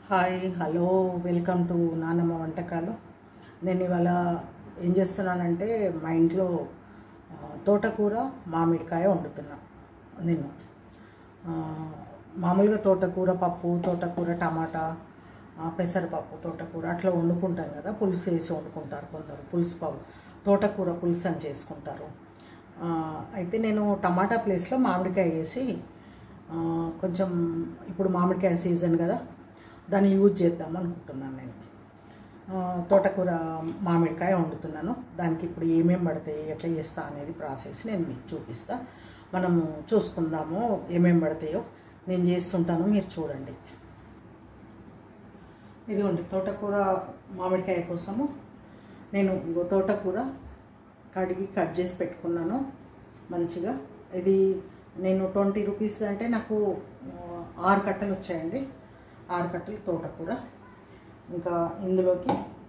Hi hello welcome to నానమ్మ వంటకాలు. నేను ఇవాళ ఏం చేస్తున్నానంటే మా ఇంట్లో తోటకూర మామిడికాయ వండుతున్నా. నేను మామూలుగా తోటకూర పప్పు, తోటకూర టమాటా, పెసరపప్పు, తోటకూర అట్లా వండుకుంటాం కదా, పులుసు వేసి వండుకుంటారు కొందరు. తోటకూర పులుసు అని చేసుకుంటారు. అయితే నేను టమాటా ప్లేస్లో మామిడికాయ వేసి కొంచెం, ఇప్పుడు మామిడికాయ సీజన్ కదా, దాన్ని యూజ్ చేద్దాం అనుకుంటున్నాను. నేను తోటకూర మామిడికాయ వండుతున్నాను. దానికి ఇప్పుడు ఏమేమి పడతాయి, ఎట్లా చేస్తా అనేది ప్రాసెస్ నేను మీకు చూపిస్తా. మనము చూసుకుందాము ఏమేమి పడతాయో. నేను చేస్తుంటాను, మీరు చూడండి. ఇదిగోండి తోటకూర మామిడికాయ కోసము నేను తోటకూర కడిగి కట్ చేసి పెట్టుకున్నాను మంచిగా. ఇది నేను 20 రూపీస్ అంటే నాకు 6 కట్టలు వచ్చాయండి. 6 కట్టలు తోటకూర. ఇంకా ఇందులోకి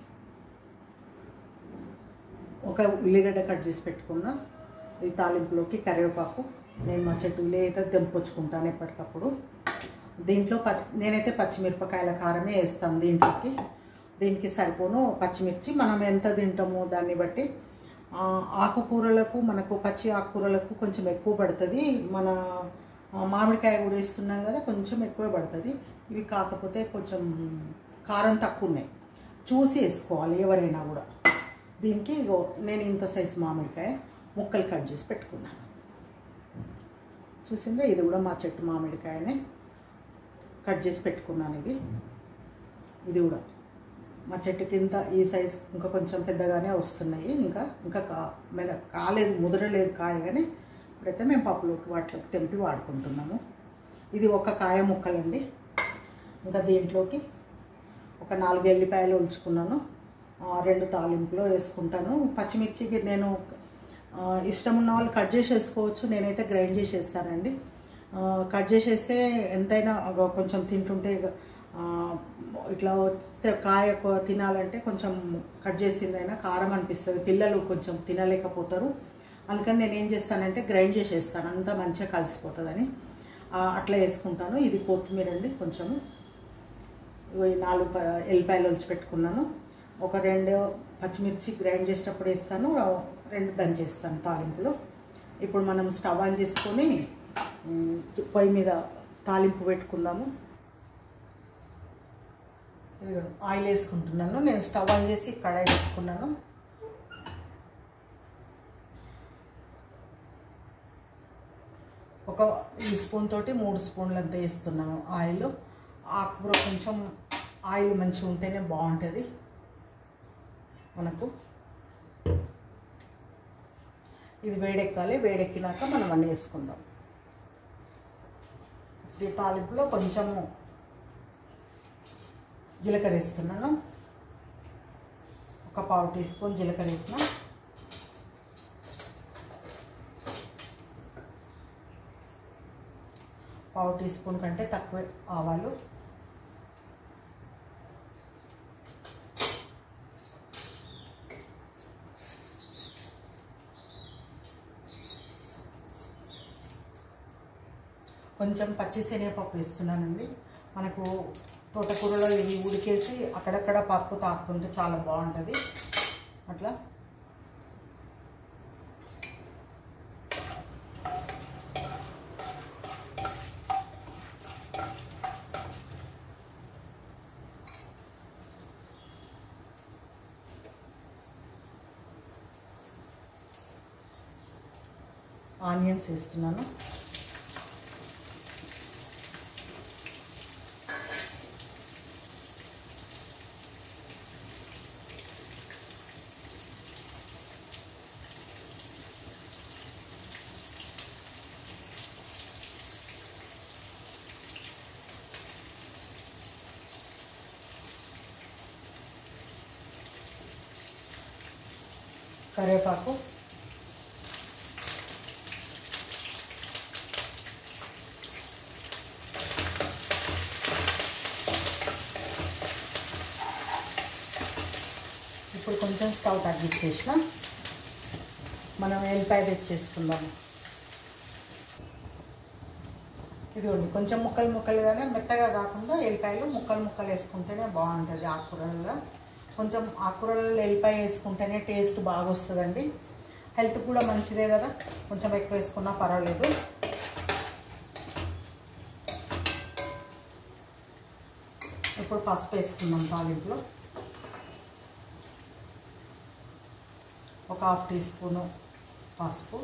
ఒక ఉల్లిగడ్డ కట్ చేసి పెట్టుకున్నా. ఈ తాలింపులోకి కరివేపాకు నేను మా చెట్టులో అయితే తెంపుకొచ్చుకుంటాను ఎప్పటికప్పుడు. దీంట్లో నేనైతే పచ్చిమిరపకాయల కారమే వేస్తాను దీనికి సరిపోను పచ్చిమిర్చి. మనం ఎంత తింటామో దాన్ని బట్టి. ఆకుకూరలకు, మనకు పచ్చి ఆకుకూరలకు కొంచెం ఎక్కువ పడుతుంది. మన మామిడికాయ కూడా వేస్తున్నాం కదా, కొంచెం ఎక్కువ పడుతుంది. ఇవి కాకపోతే కొంచెం కారం తక్కువ ఉన్నాయి, చూసి వేసుకోవాలి ఎవరైనా కూడా. దీనికి నేను ఇంత సైజు మామిడికాయ ముక్కలు కట్ చేసి పెట్టుకున్నాను. చూసిందా, ఇది కూడా మా చెట్టు మామిడికాయనే కట్ చేసి పెట్టుకున్నాను. ఇది కూడా మా చెట్టు కింద ఈ సైజు ఇంకా కొంచెం పెద్దగానే వస్తున్నాయి. ఇంకా కాలేదు, ముదరలేదు కాయ. కానీ ఇప్పుడైతే మేము పప్పులోకి వాటిలోకి తెంపి వాడుకుంటున్నాము. ఇది ఒక కాయ ముక్కలండి. ఇంకా దీంట్లోకి ఒక 4 ఎల్లిపాయలు ఒలుచుకున్నాను. 2 తాలింపులో వేసుకుంటాను. పచ్చిమిర్చికి నేను ఇష్టం ఉన్న వాళ్ళు కట్ చేసి వేసుకోవచ్చు. నేనైతే గ్రైండ్ చేసేస్తానండి. కట్ చేసేస్తే ఎంతైనా కొంచెం తింటుంటే ఇట్లా వస్తే కాయ తినాలంటే కొంచెం కట్ చేసిందైనా కారం అనిపిస్తుంది. పిల్లలు కొంచెం తినలేకపోతారు. అందుకని నేను ఏం చేస్తానంటే గ్రైండ్ చేసేస్తాను, అంతా మంచిగా కలిసిపోతుందని అట్లా వేసుకుంటాను. ఇది కొత్తిమీర అండి కొంచెము. 4 ఎల్లిపాయలు ఒలిచి పెట్టుకున్నాను. ఒక 2 పచ్చిమిర్చి గ్రైండ్ చేసేటప్పుడు వేస్తాను, 2 దంచేస్తాను తాలింపులో. ఇప్పుడు మనం స్టవ్ ఆన్ చేసుకొని పొయ్యి మీద తాలింపు పెట్టుకుందాము. ఆయిల్ వేసుకుంటున్నాను. నేను స్టవ్ ఆన్ చేసి కడాయి పెట్టుకున్నాను. ఒక ఈ స్పూన్ తోటి 3 స్పూన్లు అంతా వేస్తున్నాను ఆయిల్. ఆకుకూర కొంచెం ఆయిల్ మంచిగా ఉంటేనే బాగుంటుంది మనకు. ఇది వేడెక్కాలి. వేడెక్కినాక మనం అన్నీ వేసుకుందాం. ఈ తాలింపులో కొంచెము జీలకర్ర వేస్తున్నాను. ఒక 1/2 టీ స్పూన్ జీలకర్ర వేసిన. పావు టీ స్పూన్ కంటే తక్కువ ఆవాలు. కొంచెం పచ్చి శనగపప్పు వేస్తున్నానండి. మనకు తోటకూరలో ఇది ఉడికేసి అక్కడక్కడ పప్పు తాకుతుంటే చాలా బాగుంటుంది. అట్లా ఆనియన్స్ వేస్తున్నాను. కరివేపాకు, ఇప్పుడు కొంచెం స్టవ్ తగ్గించేసిన మనం ఎల్లిపాయ తెచ్చేసుకుందాము. ఇదిగోండి కొంచెం ముక్కలు ముక్కలుగానే, మెత్తగా కాకుండా ఎల్లిపాయలు ముక్కలు ముక్కలు వేసుకుంటేనే బాగుంటుంది. ఆకుకూరల్లో కొంచెం ఆకుకూరలలో ఎల్లిపాయ వేసుకుంటేనే టేస్ట్ బాగా వస్తుందండి. హెల్త్ కూడా మంచిదే కదా, కొంచెం ఎక్కువ వేసుకున్నా పర్వాలేదు. ఇప్పుడు పసుపు వేసుకున్నాం తాలింపులో. ఒక 1/2 టీ స్పూను పసుపు,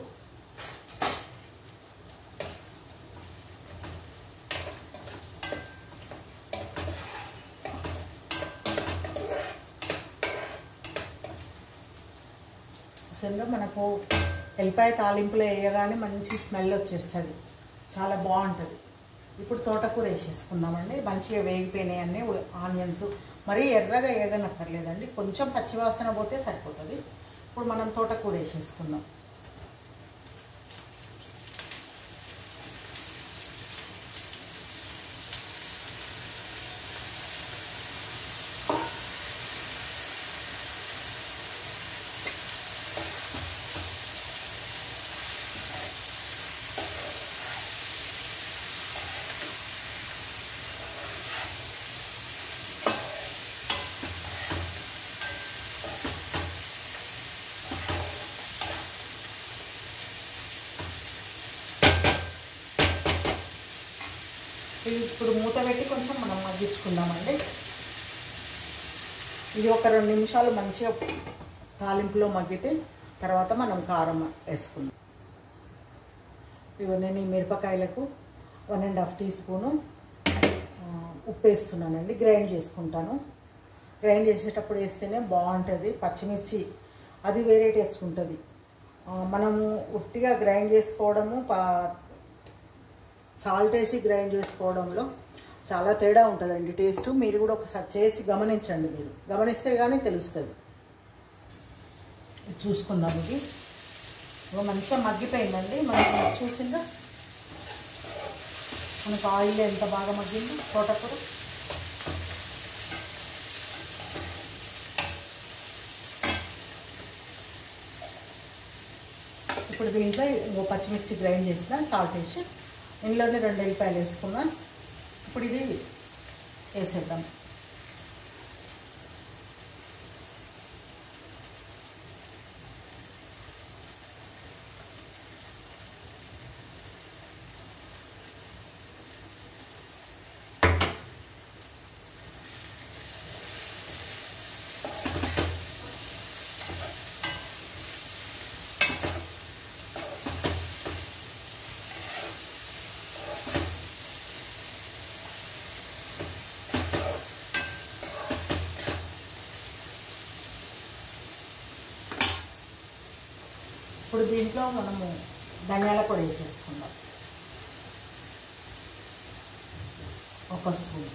చూసారుగా మనకు ఎల్లిపాయ తాలింపులో వేయగానే మంచి స్మెల్ వచ్చేస్తుంది, చాలా బాగుంటుంది. ఇప్పుడు తోటకూర వేసేసుకుందామండి. మంచిగా వేగిపోయినాయి అన్నీ ఆనియన్స్, మరీ ఎర్రగా వేగనక్కర్లేదండి, కొంచెం పచ్చివాసన పోతే సరిపోతుంది. ఇప్పుడు మనం తోటకూర వేసేసుకుందాం. ఇప్పుడు మూత పెట్టి కొంచెం మనం మగ్గించుకుందామండి. ఇది ఒక 2 నిమిషాలు మంచిగా తాలింపులో మగ్గితే తర్వాత మనం కారం వేసుకుందాం. ఇగో నేను ఈ మిరపకాయలకు 1.5 టీ స్పూను ఉప్పు వేస్తున్నానండి. గ్రైండ్ చేసుకుంటాను. గ్రైండ్ చేసేటప్పుడు వేస్తేనే బాగుంటుంది. పచ్చిమిర్చి అది వేరే టేస్ట్ ఉంటుంది. మనము ఉట్టిగా గ్రైండ్ చేసుకోవడము, సాల్ట్ వేసి గ్రైండ్ చేసుకోవడంలో చాలా తేడా ఉంటుందండి టేస్ట్. మీరు కూడా ఒకసారి చేసి గమనించండి. మీరు గమనిస్తే కానీ తెలుస్తుంది. చూసుకుందాం. ఇది మంచిగా మగ్గిపోయిందండి. మనకి చూసిందా మనకు ఆయిల్ ఎంత బాగా మగ్గింది తోటకూర. ఇప్పుడు దీంట్లో పచ్చిమిర్చి గ్రైండ్ చేసిన సాల్ట్ వేసి ఇందులోనే 2 ఎల్లిపాయలు వేసుకున్నా. ఇప్పుడు ఇది వేసేద్దాం. ఇప్పుడు దీంట్లో మనము ధనియాల పొడి వేసేసుకుందాం. 1 స్పూన్.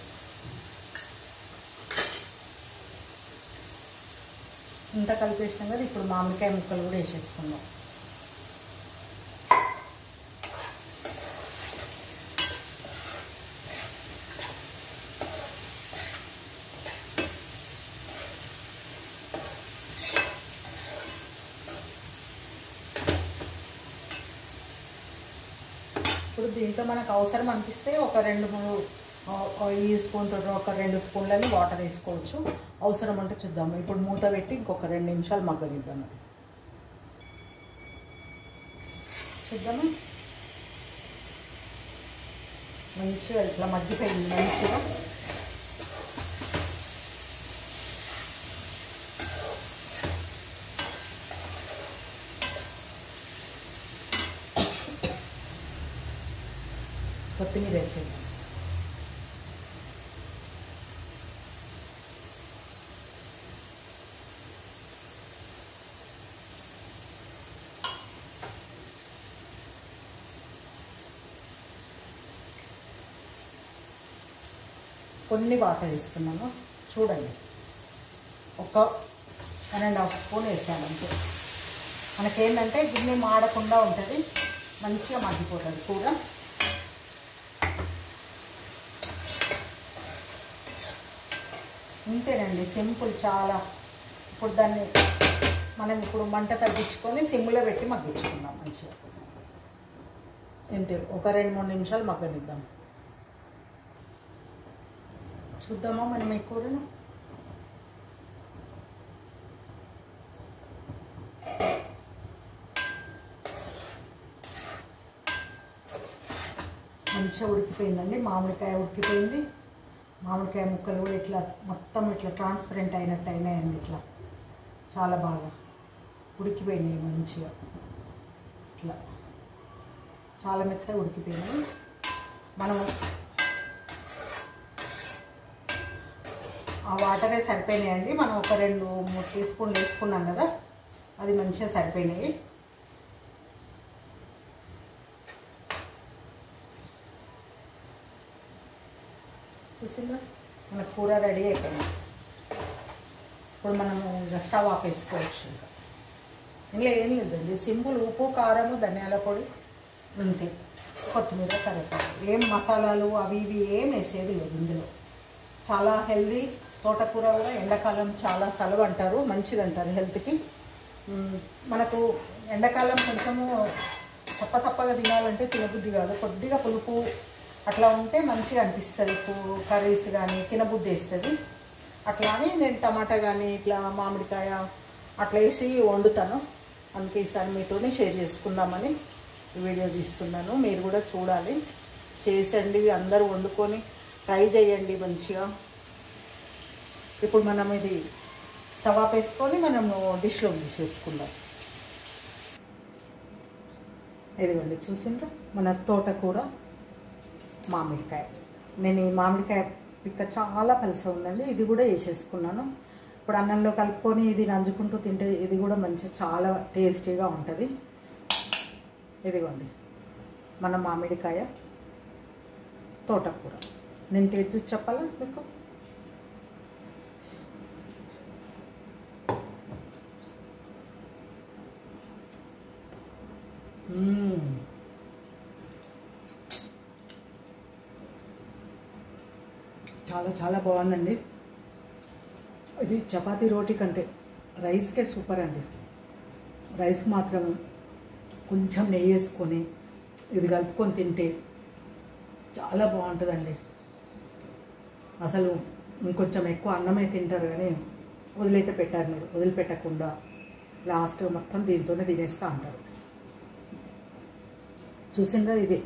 ఇంత కలిపేసినాం కదా. ఇప్పుడు మామిడికాయ ముక్కలు కూడా వేసేసుకుందాం. ఇప్పుడు దీంట్లో మనకు అవసరం అనిపిస్తే ఒక 2-3 ఈ స్పూన్ తోటి ఒక 2 స్పూన్లని వాటర్ వేసుకోవచ్చు. అవసరం అంటే చూద్దాము. ఇప్పుడు మూత పెట్టి ఇంకొక 2 నిమిషాలు మగ్గనిద్దాము. చూద్దాము. మంచిగా ఇట్లా మగ్గిపోయింది మంచిగా. కొత్తిమీర వేసేద్దాం. కొన్ని వాటర్ ఇస్తున్నాను చూడండి. ఒక 1.5 స్పూన్ వేసాను అంతే. మనకేంటంటే గిన్నె మాడకుండా ఉంటుంది, మంచిగా మగ్గిపోతుంది కూర. ఇంతేనండి, సింపుల్ చాలా. ఇప్పుడు దాన్ని మనం ఇప్పుడు మంట తగ్గించుకొని సిమ్లో పెట్టి మగ్గించుకుందాం మంచిగా. ఇంతే, ఒక 2-3 నిమిషాలు మగ్గనిద్దాం. చూద్దామా మనం ఈ కూరను. మంచిగా ఉడికిపోయిందండి. మామిడికాయ ఉడికిపోయింది. మామిడికాయ ముక్కలు కూడా ఇట్లా మొత్తం ఇట్లా ట్రాన్స్పరెంట్ అయినట్టు అయినాయండి. ఇట్లా చాలా బాగా ఉడికిపోయినాయి మంచిగా. ఇట్లా చాలా మెత్తగా ఉడికిపోయినాయి. మనం ఆ వాటరే సరిపోయినాయండి. మనం ఒక 2-3 టీ స్పూన్లు వేసుకున్నాం కదా, అది మంచిగా సరిపోయినాయి. చూసిందా, మన కూర రెడీ అయిపోయింది. ఇప్పుడు మనము స్టవ్ ఆపేసుకోవచ్చు. ఇంకా ఏం లేదండి, సింపుల్ ఉప్పు, కారము, ధనియాల పొడి, అంతే. కొత్తిమీర, కరివేపాకు, ఏం మసాలాలు అవి ఇవి ఏం వేసేది లేదు ఇందులో. చాలా హెల్దీ. తోటకూర కూడా ఎండాకాలం చాలా సలవ అంటారు, మంచిది అంటారు హెల్త్కి. మనకు ఎండాకాలం కొంచెము సప్పగా తినాలంటే తినబుద్ధి కాదు, కొద్దిగా పులుపు అట్లా ఉంటే మంచిగా అనిపిస్తుంది. కర్రీస్ కానీ తినబుద్ధి వేస్తుంది. అట్లా అని నేను టమాటా కానీ ఇట్లా మామిడికాయ అట్లా వేసి వండుతాను. అందుకే ఈసారి మీతోనే షేర్ చేసుకుందామని వీడియో తీస్తున్నాను. మీరు కూడా చూడాలి, చేసండి, అందరూ వండుకొని ట్రై చేయండి మంచిగా. ఇప్పుడు మనం ఇది స్టవ్ ఆపేసుకొని మనము డిష్లో తీసేసుకుందాం. ఇదిగోండి, చూసిండ్రా మన తోటకూర మామిడికాయ. నేను ఈ మామిడికాయ పిక్క చాలా పలుసగా ఉందండి, ఇది కూడా వేసేసుకున్నాను. ఇప్పుడు అన్నంలో కలుపుకొని ఇది నంజుకుంటూ తింటే ఇది కూడా మంచిగా చాలా టేస్టీగా ఉంటుంది. ఇదిగోండి మన మామిడికాయ తోటకూర. నేను టేస్ట్ చూసి చెప్పాలా మీకు? చాలా చాలా బాగుందండి. ఇది చపాతీ రోటీ కంటే రైస్కే సూపర్ అండి. రైస్ మాత్రం కొంచెం నెయ్యి వేసుకొని ఇది కలుపుకొని తింటే చాలా బాగుంటుందండి. అసలు ఇంకొంచెం ఎక్కువ అన్నమే తింటారు కానీ వదిలైతే పెట్టారు మీరు. వదిలిపెట్టకుండా లాస్ట్ మొత్తం దీంతోనే తినేస్తూ ఉంటారు. చూసిండ్రా, ఇది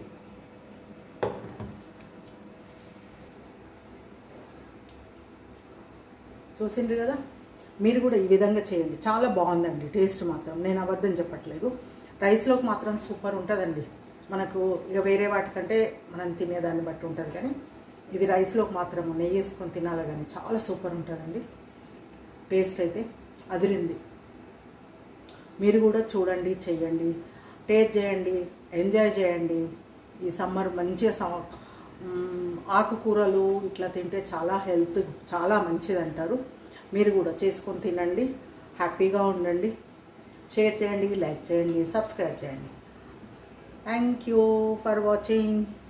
చూసిండ్రు కదా. మీరు కూడా ఈ విధంగా చేయండి, చాలా బాగుందండి. టేస్ట్ మాత్రం నేను అబద్ధం చెప్పట్లేదు. రైస్లోకి మాత్రం సూపర్ ఉంటుందండి. మనకు ఇక వేరే వాటికంటే మనం తినేదాన్ని బట్టి ఉంటుంది, కానీ ఇది రైస్లోకి మాత్రం నెయ్యి వేసుకొని తినాలి కానీ చాలా సూపర్ ఉంటుందండి. టేస్ట్ అయితే అదిరింది. మీరు కూడా చూడండి, చెయ్యండి, టేస్ట్ చేయండి, ఎంజాయ్ చేయండి. ఈ సమ్మర్ మంచిగా ఆకుకూరలు ఇట్లా తింటే చాలా హెల్త్ చాలా మంచిది అంటారు. మీరు కూడా చేసుకొని తినండి, హ్యాపీగా ఉండండి. షేర్ చేయండి, లైక్ చేయండి, సబ్స్క్రైబ్ చేయండి. Thank you for watching.